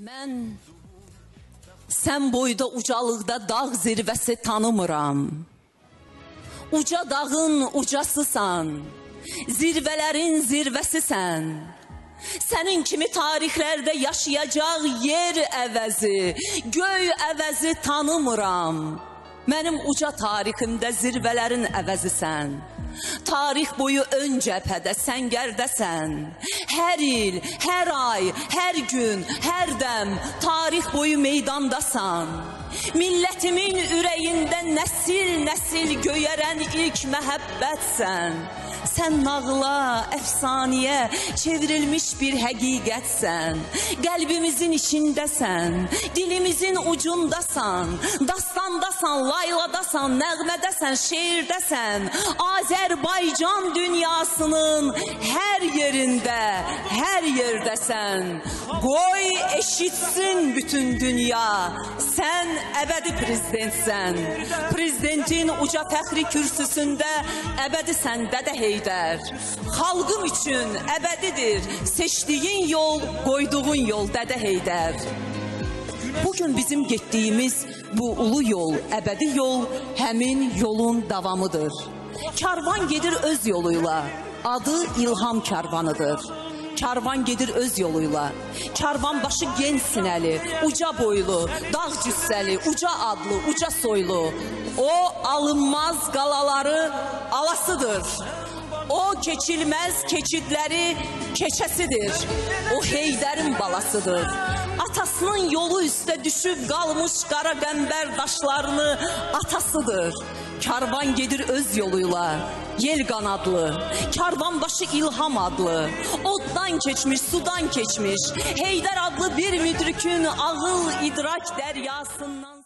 Mən sən boyda ucalıqda dağ zirvəsi tanımıram. Uca dağın ucasısan, zirvələrin zirvəsisən. Sənin kimi tarixlərdə yaşayacaq yer əvəzi, göy əvəzi tanımıram. Mənim uca tariximdə zirvələrin əvəzisən. Tarix boyu ön cəbhədə səngərdəsən. Hər il, hər ay, hər gün, hər dəm tarix boyu meydandasan. Millətimin ürəyində nəsil-nəsil göyərən ilk məhəbbətsən. Sən nağıla, əfsanəyə çevrilmiş bir həqiqətsən. Qəlbimizin içindəsən, dilimizin ucundasan. Dastandasan, layladasan, nəğmədəsən, şeirdəsən. Azərbaycan dünyasının hər yerində, hər yerdəsən. Qoy eşitsin bütün dünya, sən əbədi prezidentsən. Prezidentin uca fəxri kürsüsündə əbədisən Dədə Heydər. Xalqım üçün əbədidir seçdiyin yol, qoyduğun yol Dədə Heydər. Bugün bizim getdiyimiz bu ulu yol, əbədi yol həmin yolun davamıdır. Karvan gedir öz yoluyla, adı İlham Karvanıdır. Karvan gedir öz yoluyla, karvan başı gen sinəli, uca boylu, dağ cüssəli, uca adlı, uca soylu. O alınmaz qalaları alasıdır. O keçilməz keçidləri keçəsidir. O Heydərin balasıdır. Atasının yolu üstə düşüb qalmış qara qəmbər daşlarını atasıdır. Karvan gedir öz yoluyla, yel qanadlı, karvan başı İlham adlı. Oddan keçmiş, sudan keçmiş, Heydər adlı bir müdrikün ağıl idrak dəryasından